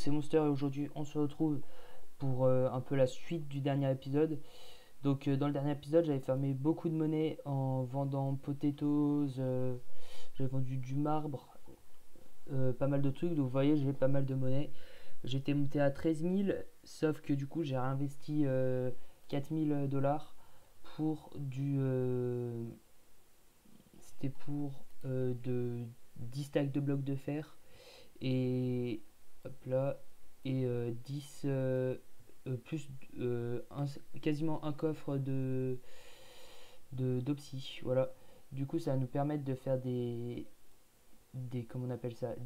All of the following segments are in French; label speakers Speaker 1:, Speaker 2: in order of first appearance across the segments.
Speaker 1: c'est Monster et aujourd'hui on se retrouve pour un peu la suite du dernier épisode. Donc dans le dernier épisode j'avais fermé beaucoup de monnaie en vendant potatoes, j'avais vendu du marbre, pas mal de trucs, donc vous voyez j'ai pas mal de monnaie. J'étais monté à 13 000, sauf que du coup j'ai réinvesti 4 000 dollars pour c'était pour 10 stacks de blocs de fer et hop là et 10 plus quasiment un coffre d'Opsy, voilà. Du coup ça va nous permettre de faire des comment on appelle ça,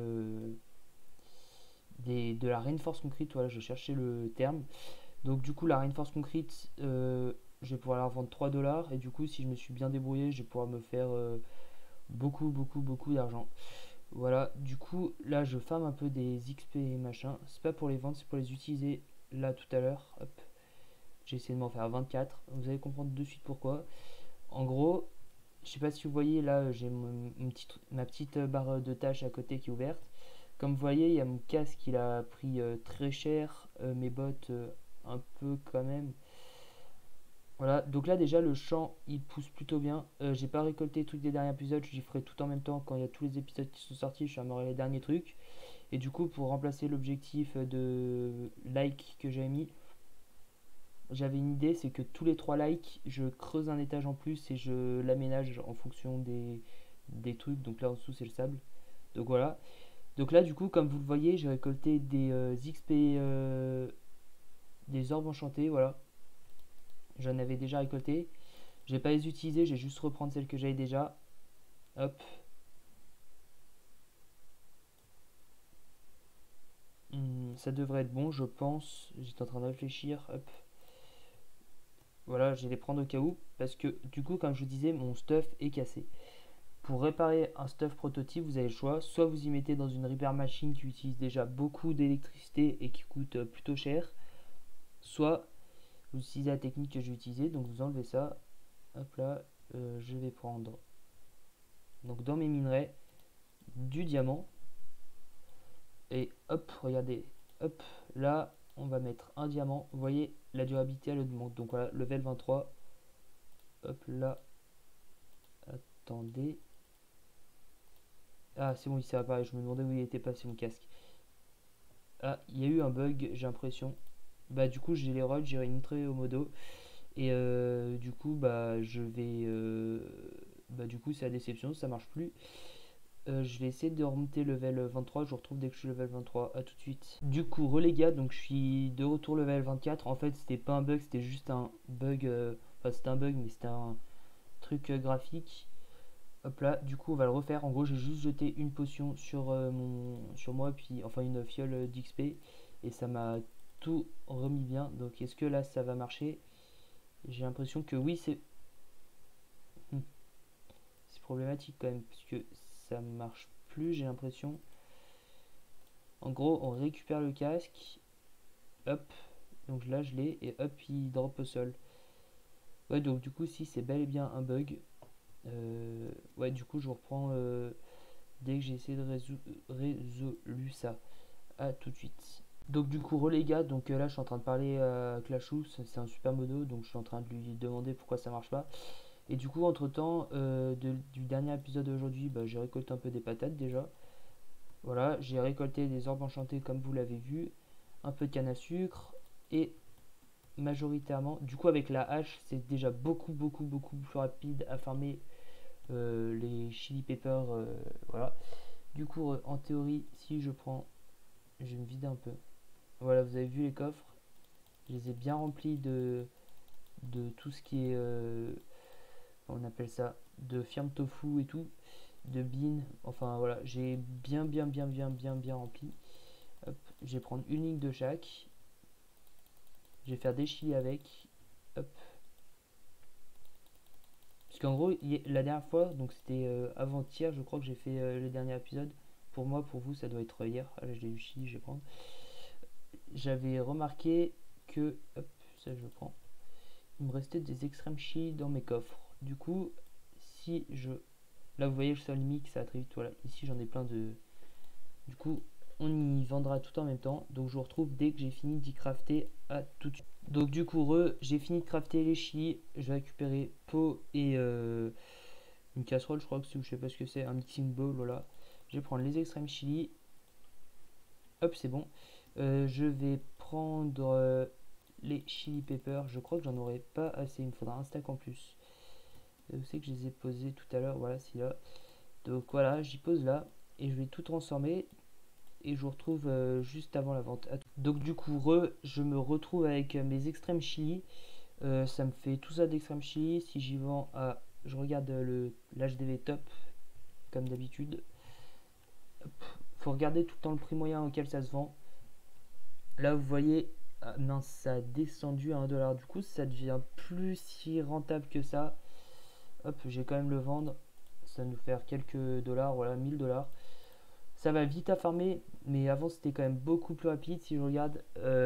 Speaker 1: de la reinforce concrete, voilà, je cherchais le terme. Donc du coup la reinforce concrete, je vais pouvoir la revendre 3 dollars et du coup si je me suis bien débrouillé je vais pouvoir me faire beaucoup d'argent. Voilà, du coup, là, je farm un peu des XP et machin. C'est pas pour les vendre, c'est pour les utiliser là tout à l'heure. Hop, j'ai essayé de m'en faire 24. Vous allez comprendre de suite pourquoi. En gros, je sais pas si vous voyez, là, j'ai ma petite barre de tâches à côté qui est ouverte. Comme vous voyez, il y a mon casque, il a pris très cher. Mes bottes, un peu quand même. Voilà, donc là déjà le champ il pousse plutôt bien. J'ai pas récolté les trucs des derniers épisodes, j'y ferai tout en même temps quand il y a tous les épisodes qui sont sortis, je suis à les derniers trucs. Et du coup pour remplacer l'objectif de like que j'avais mis, j'avais une idée, c'est que tous les 3 likes, je creuse un étage en plus et je l'aménage en fonction des trucs. Donc là en dessous c'est le sable. Donc voilà. Donc là du coup comme vous le voyez j'ai récolté des XP, des orbes enchantés, voilà. J'en avais déjà récolté. Je vais pas les utiliser, je vais juste reprendre celles que j'avais déjà. Hop. Ça devrait être bon, je pense. J'étais en train de réfléchir. Hop. Voilà, je vais les prendre au cas où. Parce que du coup, comme je vous disais, mon stuff est cassé. Pour réparer un stuff prototype, vous avez le choix. Soit vous y mettez dans une repair machine qui utilise déjà beaucoup d'électricité et qui coûte plutôt cher. Soit vous utilisez la technique que j'ai utilisée. Donc vous enlevez ça. Hop là. Je vais prendre. Donc dans mes minerais, du diamant. Et hop, regardez, hop, là, on va mettre un diamant. Vous voyez, la durabilité, elle augmente. Donc voilà, level 23. Hop là, attendez. Ah, c'est bon, il s'est apparu. Je me demandais où il était passé mon casque. Ah, il y a eu un bug, j'ai l'impression. Bah, du coup, j'ai les rods, j'ai réintré au modo. Et du coup, bah, je vais. Bah, du coup, c'est la déception, ça marche plus. Je vais essayer de remonter level 23. Je vous retrouve dès que je suis level 23. A tout de suite. Du coup, les gars, donc je suis de retour level 24. En fait, c'était pas un bug, c'était juste un bug. Enfin, c'était un bug, mais c'était un truc graphique. Hop là, du coup, on va le refaire. En gros, j'ai juste jeté une potion sur moi, puis enfin une fiole d'XP, et ça m'a tout remis bien. Donc, est-ce que là, ça va marcher? J'ai l'impression que oui, hmm, c'est problématique quand même, puisque ça marche plus, j'ai l'impression. En gros, on récupère le casque, hop, donc là je l'ai, et hop, il drop au sol. Ouais, donc du coup, si c'est bel et bien un bug, ouais, du coup, je reprends dès que j'ai essayé de résolu ça. À tout de suite. Donc, du coup, les gars, donc là, je suis en train de parler à Clashou, c'est un super modo, donc je suis en train de lui demander pourquoi ça marche pas. Et du coup, entre temps, du dernier épisode d'aujourd'hui, bah, j'ai récolté un peu des patates déjà. Voilà, j'ai récolté des orbes enchantés comme vous l'avez vu, un peu de canne à sucre et majoritairement, du coup avec la hache c'est déjà beaucoup plus rapide à farmer les chili peppers, voilà. Du coup en théorie si je prends, je vais me vider un peu. Voilà, vous avez vu les coffres, je les ai bien remplis de tout ce qui est, on appelle ça, de firme tofu et tout, de beans, enfin voilà, j'ai bien rempli. Hop, je vais prendre une ligne de chaque. Je vais faire des chili avec. Hop. Parce qu'en gros, la dernière fois, donc c'était avant-hier, je crois que j'ai fait le dernier épisode. Pour moi, pour vous, ça doit être hier. Ah, là, j'ai du chili, je vais prendre. J'avais remarqué que. Hop, ça je prends. Il me restait des extrêmes chili dans mes coffres. Du coup, si je. Là, vous voyez, je suis limite, ça va très vite. Voilà, ici j'en ai plein de. Du coup, on y vendra tout en même temps. Donc je vous retrouve dès que j'ai fini d'y crafter. À tout de suite. Donc du coup, j'ai fini de crafter les chilis. Je vais récupérer pot et une casserole, je crois que c'est, je sais pas ce que c'est, un mixing bowl, voilà. Je vais prendre les extrêmes chili. Hop, c'est bon. Je vais prendre les chili peppers. Je crois que j'en aurai pas assez. Il me faudra un stack en plus. Vous savez que je les ai posés tout à l'heure. Voilà, c'est là. Donc voilà, j'y pose là. Et je vais tout transformer. Et je vous retrouve juste avant la vente. Donc du coup, je me retrouve avec mes extrêmes chili. Ça me fait tout ça d'extrême chili. Si j'y vends à... Je regarde l'HDV top, comme d'habitude. Faut regarder tout le temps le prix moyen auquel ça se vend. Là, vous voyez, non, ça a descendu à 1$. Du coup, ça devient plus si rentable que ça. Hop, j'ai quand même le vendre. Ça va nous faire quelques dollars, voilà, 1000$. Ça va vite à farmer, mais avant c'était quand même beaucoup plus rapide. Si je regarde,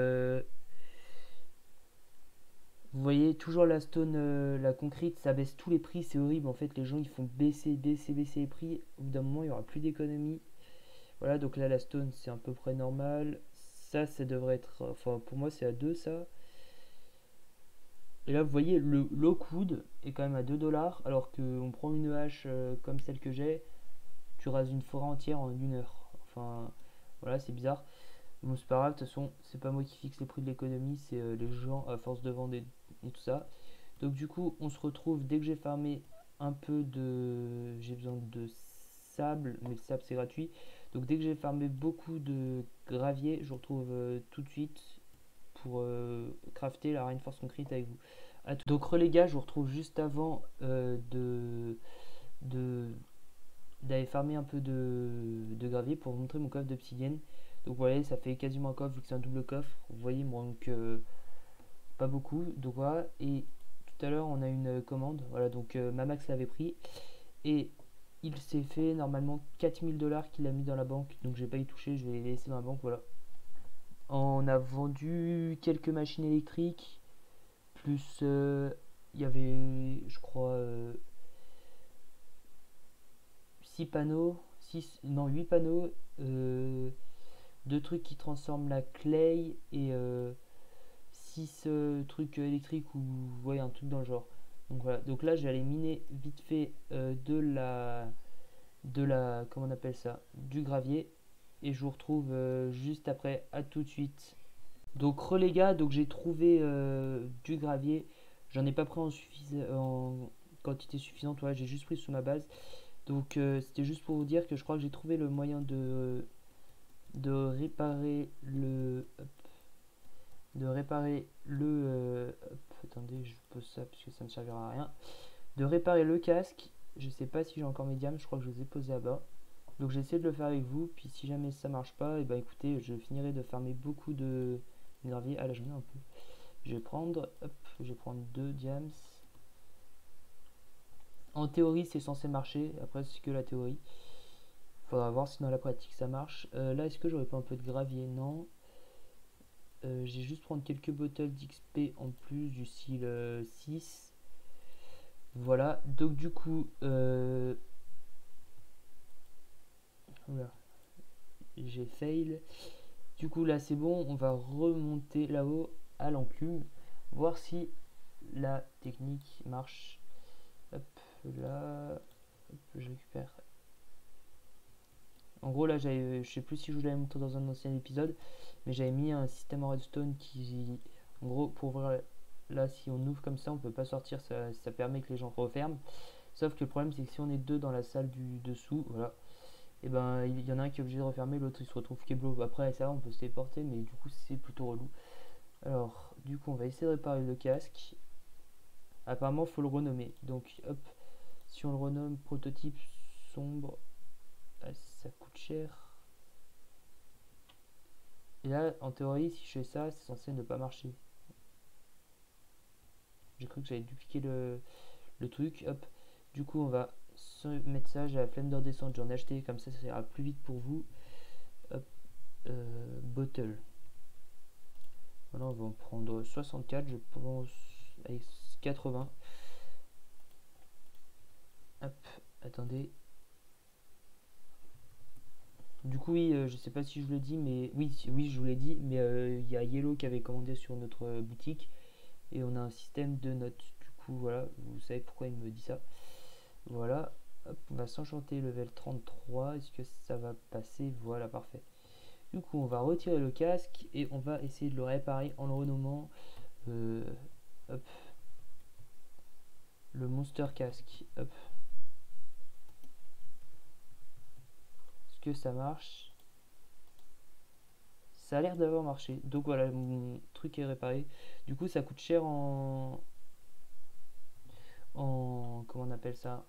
Speaker 1: vous voyez toujours la stone, la concrete, ça baisse tous les prix, c'est horrible. En fait, les gens ils font baisser les prix. Au bout d'un moment, il n'y aura plus d'économie. Voilà, donc là la stone c'est à peu près normal. Ça devrait être, enfin pour moi c'est à 2 ça. Et là vous voyez le Lockwood est quand même à 2$, alors qu'on prend une hache comme celle que j'ai, tu rases une forêt entière en 1 heure. Enfin voilà, c'est bizarre. Bon, c'est pas grave, de toute façon, c'est pas moi qui fixe les prix de l'économie, c'est les gens à force de vendre et tout ça. Donc, du coup, on se retrouve dès que j'ai farmé un peu de. J'ai besoin de sable, mais le sable c'est gratuit. Donc, dès que j'ai farmé beaucoup de gravier, je vous retrouve tout de suite pour crafter la Reinforce Concrete avec vous. Donc, les gars, je vous retrouve juste avant de d'aller farmer un peu de gravier pour vous montrer mon coffre d'obsidienne. Donc vous voyez, ça fait quasiment un coffre vu que c'est un double coffre. Vous voyez, il me manque pas beaucoup. Donc voilà, et tout à l'heure on a une commande. Voilà, donc Mamax l'avait pris. Et il s'est fait normalement 4000$ qu'il a mis dans la banque. Donc je vais pas y toucher, je vais les laisser dans la banque. Voilà. On a vendu quelques machines électriques. Plus il y avait, je crois, 6 panneaux. 6, non, 8 panneaux. Deux trucs qui transforment la clay et 6 trucs électriques ou vous voyez un truc dans le genre. Donc voilà, donc là j'allais miner vite fait de la comment on appelle ça, du gravier, et je vous retrouve juste après. À tout de suite. Donc les gars, donc j'ai trouvé du gravier. J'en ai pas pris en quantité suffisante, voilà, j'ai juste pris sous ma base. Donc c'était juste pour vous dire que je crois que j'ai trouvé le moyen de réparer le attendez, je pose ça parce que ça ne servira à rien, de réparer le casque. Je sais pas si j'ai encore mes diams, je crois que je les ai posés à bas, donc j'essaie de le faire avec vous. Puis si jamais ça marche pas, et bah écoutez, je finirai de farmer beaucoup de gravier. Ah là j'en ai un peu, je vais prendre, hop, je vais prendre 2 diams. En théorie c'est censé marcher, après c'est que la théorie, faudra voir si dans la pratique ça marche. Là est-ce que j'aurais pas un peu de gravier? Non. J'ai juste prendre quelques bottles d'XP en plus du style 6. Voilà, donc du coup, voilà, j'ai fail. Du coup là c'est bon, on va remonter là-haut à l'enclume, voir si la technique marche. Hop là, hop, je récupère. En gros là j'avais, je sais plus si je vous l'avais montré dans un ancien épisode, mais j'avais mis un système en redstone qui, en gros, pour ouvrir, là si on ouvre comme ça on peut pas sortir, ça permet que les gens referment. Sauf que le problème c'est que si on est deux dans la salle du dessous, voilà, et ben il y en a un qui est obligé de refermer, l'autre il se retrouve keblo. Après ça va, on peut se téléporter, mais du coup c'est plutôt relou. Alors du coup on va essayer de réparer le casque. Apparemment faut le renommer, donc hop, si on le renomme prototype sombre, ça coûte cher. Et là en théorie si je fais ça c'est censé ne pas marcher. J'ai cru que j'avais dupliqué le truc. Hop, du coup on va se mettre ça. J'ai la flemme d'or descente, j'en ai acheté, comme ça ira plus vite pour vous. Hop, bottle, voilà, on va en prendre 64 je pense, avec 80. Hop, attendez, Du coup, oui, je sais pas si je vous l'ai dit, mais oui, oui, je vous l'ai dit, mais il y a Yellow qui avait commandé sur notre boutique et on a un système de notes. Du coup, voilà, vous savez pourquoi il me dit ça. Voilà, hop, on va s'enchanter level 33. Est-ce que ça va passer? Voilà, parfait. Du coup, on va retirer le casque et on va essayer de le réparer en le renommant euh, hop, le Monster Casque. Hop. Est-ce que ça marche? Ça a l'air d'avoir marché. Donc voilà, mon truc est réparé. Du coup, ça coûte cher en comment on appelle ça?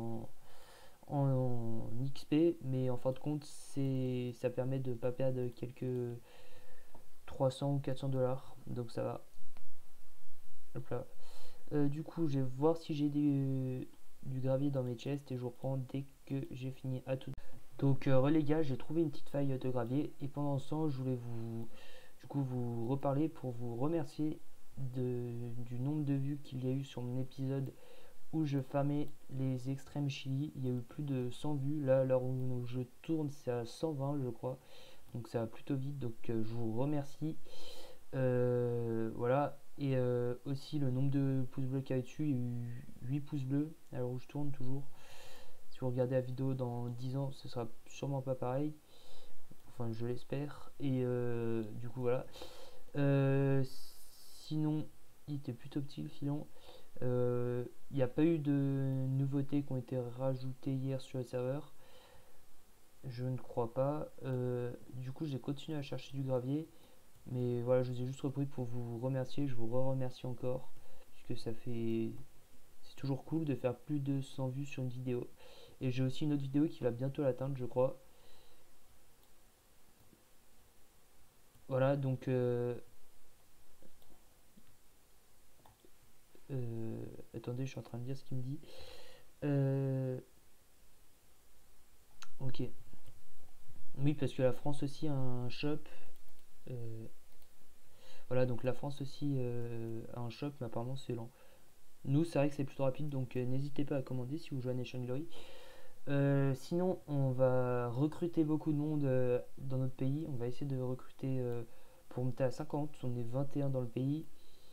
Speaker 1: En XP, mais en fin de compte, ça permet de pas perdre quelques 300 ou 400 dollars. Donc ça va. Hop là. Du coup, je vais voir si j'ai du gravier dans mes chests et je vous reprends dès que j'ai fini à tout. Donc, les gars, j'ai trouvé une petite faille de gravier et pendant ce temps, je voulais vous reparler pour vous remercier du nombre de vues qu'il y a eu sur mon épisode où je farmais les extrêmes chili. Il y a eu plus de 100 vues. Là, à l'heure où je tourne, c'est à 120, je crois. Donc, ça va plutôt vite. Donc, je vous remercie. Voilà. Et aussi le nombre de pouces bleus qu'il y a dessus, il y a eu 8 pouces bleus à l'heure où je tourne toujours. Si vous regardez la vidéo dans 10 ans, ce sera sûrement pas pareil. Enfin, je l'espère. Et du coup, voilà. Sinon, il était plutôt petit le filon. Il n'y a pas eu de nouveautés qui ont été rajoutées hier sur le serveur. Je ne crois pas. Du coup, j'ai continué à chercher du gravier. Mais voilà, je vous ai juste repris pour vous remercier. Je vous remercie encore. Puisque ça fait. C'est toujours cool de faire plus de 100 vues sur une vidéo. Et j'ai aussi une autre vidéo qui va bientôt l'atteindre, je crois. Voilà, donc. Attendez, je suis en train de dire ce qu'il me dit. Euh, ok. Oui, parce que la France aussi a un shop. Euh, voilà, donc la France aussi a un shop, mais apparemment c'est lent. Nous, c'est vrai que c'est plutôt rapide, donc n'hésitez pas à commander si vous jouez à Nation Glory. Sinon, on va recruter beaucoup de monde dans notre pays. On va essayer de recruter pour monter à 50. On est 21 dans le pays.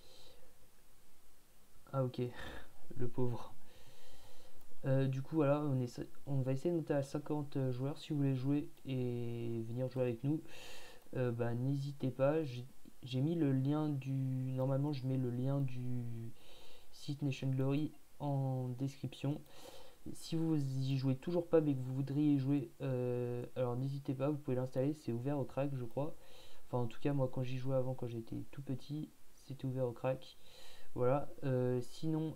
Speaker 1: Ah, ok, le pauvre. Du coup, voilà, on va essayer de monter à 50 joueurs. Si vous voulez jouer et venir jouer avec nous, bah, n'hésitez pas. J'ai mis le lien du. Normalement, je mets le lien du site Nation Glory en description. Si vous y jouez toujours pas mais que vous voudriez y jouer, alors n'hésitez pas, vous pouvez l'installer, c'est ouvert au crack je crois. Enfin en tout cas moi quand j'y jouais avant quand j'étais tout petit, c'était ouvert au crack. Voilà. Sinon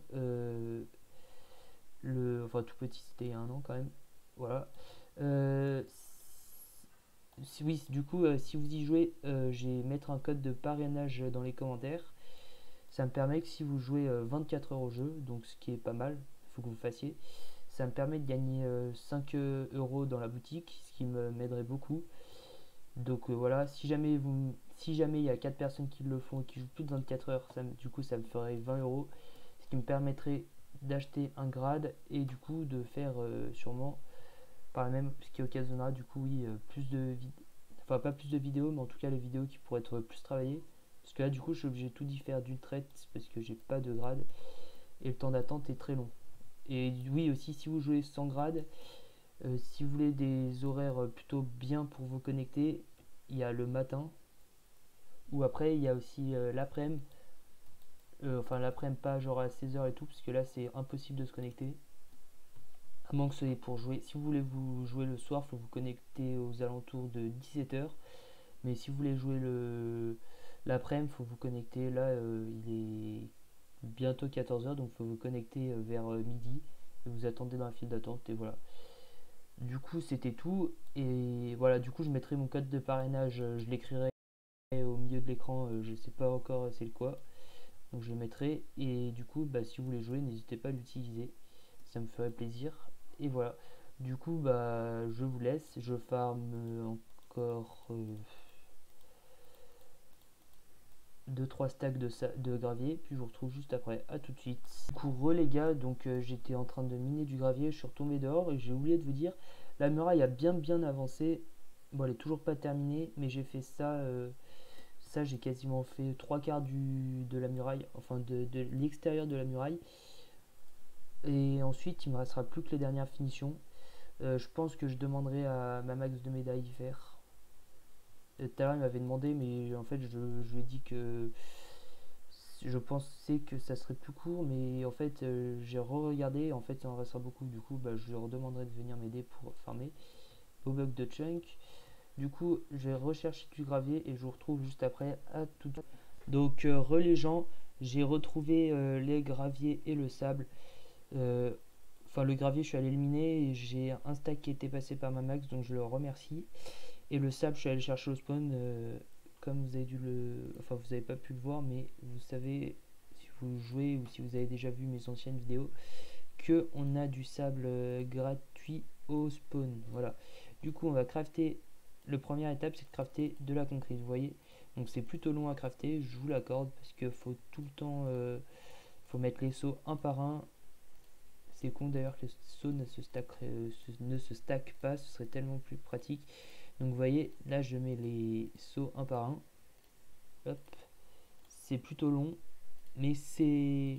Speaker 1: enfin tout petit c'était il y a un an quand même. Voilà. Euh, oui du coup si vous y jouez, je vais mettre un code de parrainage dans les commentaires. Ça me permet que si vous jouez 24 heures au jeu, donc ce qui est pas mal, il faut que vous le fassiez. Ça me permet de gagner 5 euros dans la boutique, ce qui m'aiderait beaucoup. Donc voilà, si jamais il y a 4 personnes qui le font et qui jouent plus de 24 heures, du coup ça me ferait 20 euros, ce qui me permettrait d'acheter un grade et du coup de faire sûrement par la même, ce qui occasionnera du coup oui plus de vidéos, enfin pas plus de vidéos, mais en tout cas les vidéos qui pourraient être plus travaillées. Parce que là du coup je suis obligé de tout d'y faire d'une traite parce que j'ai pas de grade et le temps d'attente est très long. Et oui aussi si vous jouez sans grade, si vous voulez des horaires plutôt bien pour vous connecter, il y a le matin ou après il y a aussi l'après-midi. Enfin l'après-midi pas genre à 16 h et tout parce que là c'est impossible de se connecter. À moins que ce soit pour jouer. Si vous voulez vous jouer le soir, il faut vous connecter aux alentours de 17 h. Mais si vous voulez jouer l'après-midi, il faut vous connecter. Là, il est bientôt 14 h, donc il faut vous connecter vers midi. Et vous attendez dans la file d'attente. Et voilà. Du coup, c'était tout. Et voilà, du coup, je mettrai mon code de parrainage. Je l'écrirai au milieu de l'écran. Je sais pas encore c'est le quoi. Donc je le mettrai. Et du coup, bah, si vous voulez jouer, n'hésitez pas à l'utiliser. Ça me ferait plaisir. Et voilà. Du coup, bah, je vous laisse. Je farm encore 2-3 stacks de gravier, puis je vous retrouve juste après. À tout de suite. Du coup, les gars, donc j'étais en train de miner du gravier, je suis retombé dehors et j'ai oublié de vous dire, la muraille a bien avancé. Bon, elle est toujours pas terminée, mais j'ai fait ça. Ça, j'ai quasiment fait 3 quarts de la muraille, enfin de l'extérieur de la muraille. Et ensuite, il me restera plus que les dernières finitions. Je pense que je demanderai à ma max de médailles vert. Tout à l'heure, il m'avait demandé, mais en fait, je lui ai dit que je pensais que ça serait plus court, mais en fait, j'ai re-regardé. En fait, il en restera beaucoup. Du coup, bah, je lui redemanderai de venir m'aider pour farmer au bug de chunk. Du coup, je vais rechercher du gravier et je vous retrouve juste après. À tout. Donc, les gens, j'ai retrouvé les graviers et le sable. Euh, Enfin, le gravier, je suis allé l'éliminer et j'ai un stack qui était passé par ma max, donc je le remercie. Et le sable, je suis allé chercher au spawn. Comme vous avez dû enfin, vous n'avez pas pu le voir, mais vous savez, si vous jouez ou si vous avez déjà vu mes anciennes vidéos, que on a du sable gratuit au spawn. Voilà. Du coup, on va crafter. La première étape, c'est de crafter de la concrete. Vous voyez, donc c'est plutôt long à crafter. Je vous l'accorde parce qu'il faut tout le temps, faut mettre les seaux un par un. C'est con d'ailleurs que les seaux ne se stackent pas, ce serait tellement plus pratique. Donc vous voyez, là je mets les seaux un par un. Hop, c'est plutôt long, mais c'est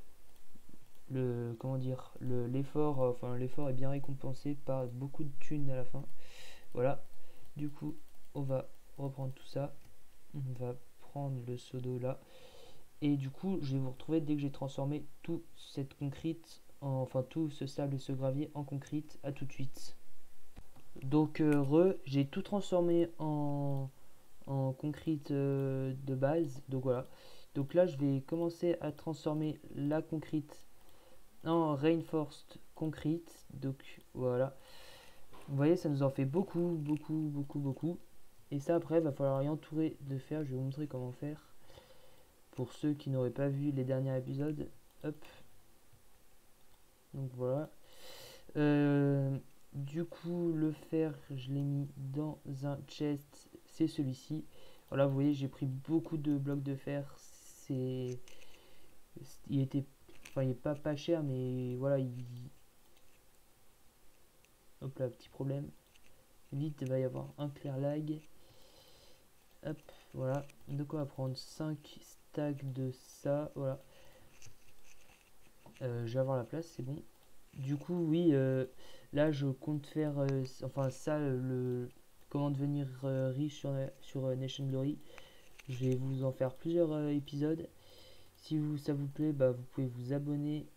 Speaker 1: le comment dire l'effort, enfin l'effort est bien récompensé par beaucoup de thunes à la fin. Voilà. Du coup, on va reprendre tout ça. On va prendre le seau d'eau là. Et du coup, je vais vous retrouver dès que j'ai transformé tout cette concrete, enfin tout ce sable et ce gravier en concrete. À tout de suite. Donc j'ai tout transformé en concrete de base. Donc voilà. Donc là, je vais commencer à transformer la concrete en reinforced concrete. Donc voilà. Vous voyez, ça nous en fait beaucoup, beaucoup, beaucoup, beaucoup. Et ça, après, il va falloir y entourer de fer. Je vais vous montrer comment faire. Pour ceux qui n'auraient pas vu les derniers épisodes. Hop. Donc voilà. Du coup, le fer, je l'ai mis dans un chest. C'est celui-ci. Voilà, vous voyez, j'ai pris beaucoup de blocs de fer. Il était, enfin, il est pas cher, mais voilà, hop là, petit problème. Vite, il va y avoir un clear lag. Hop, voilà. Donc on va prendre 5 stacks de ça. Voilà. Je vais avoir la place, c'est bon. Du coup, oui, là je compte faire, enfin ça, comment devenir riche sur Nation Glory. Je vais vous en faire plusieurs épisodes. Si ça vous plaît, bah, vous pouvez vous abonner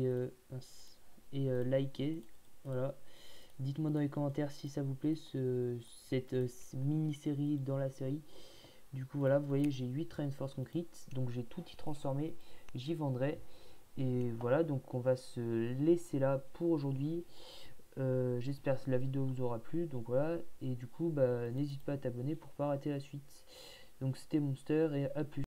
Speaker 1: et liker. Voilà. Dites-moi dans les commentaires si ça vous plaît, cette mini-série dans la série. Du coup, voilà, vous voyez, j'ai 8 Reinforce Concrete. Donc j'ai tout y transformé. J'y vendrai. Et voilà, donc on va se laisser là pour aujourd'hui. J'espère que la vidéo vous aura plu. Donc voilà, et du coup, bah, n'hésite pas à t'abonner pour pas rater la suite. Donc c'était Monster et à plus.